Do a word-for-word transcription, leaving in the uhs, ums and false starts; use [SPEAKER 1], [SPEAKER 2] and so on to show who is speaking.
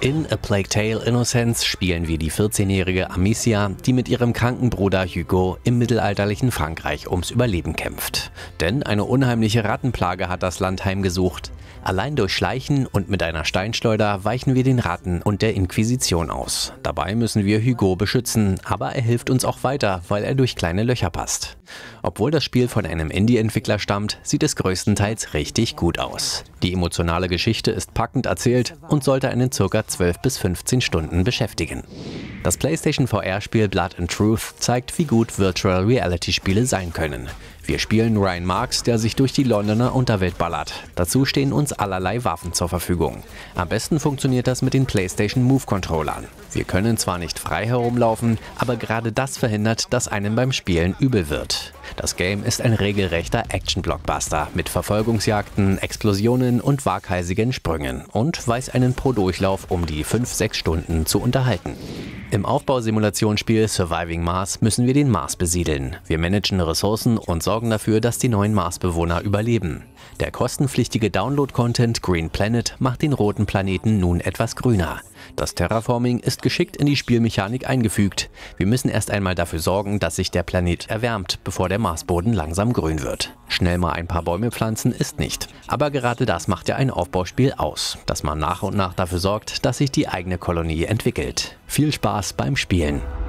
[SPEAKER 1] In A Plague Tale: Innocence spielen wir die vierzehnjährige Amicia, die mit ihrem kranken Bruder Hugo im mittelalterlichen Frankreich ums Überleben kämpft. Denn eine unheimliche Rattenplage hat das Land heimgesucht. Allein durch Schleichen und mit einer Steinschleuder weichen wir den Ratten und der Inquisition aus. Dabei müssen wir Hugo beschützen, aber er hilft uns auch weiter, weil er durch kleine Löcher passt. Obwohl das Spiel von einem Indie-Entwickler stammt, sieht es größtenteils richtig gut aus. Die emotionale Geschichte ist packend erzählt und sollte einen ca. zwölf bis fünfzehn Stunden beschäftigen. Das PlayStation V R-Spiel Blood and Truth zeigt, wie gut Virtual Reality-Spiele sein können. Wir spielen Ryan Marks, der sich durch die Londoner Unterwelt ballert. Dazu stehen uns allerlei Waffen zur Verfügung. Am besten funktioniert das mit den PlayStation Move-Controllern. Wir können zwar nicht frei herumlaufen, aber gerade das verhindert, dass einem beim Spielen übel wird. Das Game ist ein regelrechter Action-Blockbuster mit Verfolgungsjagden, Explosionen und waghalsigen Sprüngen und weiß einen pro Durchlauf um die fünf bis sechs Stunden zu unterhalten. Im Aufbausimulationsspiel Surviving Mars müssen wir den Mars besiedeln. Wir managen Ressourcen und sorgen dafür, dass die neuen Marsbewohner überleben. Der kostenpflichtige Download-Content Green Planet macht den roten Planeten nun etwas grüner. Das Terraforming ist geschickt in die Spielmechanik eingefügt. Wir müssen erst einmal dafür sorgen, dass sich der Planet erwärmt, bevor der Marsboden langsam grün wird. Schnell mal ein paar Bäume pflanzen ist nicht. Aber gerade das macht ja ein Aufbauspiel aus, dass man nach und nach dafür sorgt, dass sich die eigene Kolonie entwickelt. Viel Spaß beim Spielen!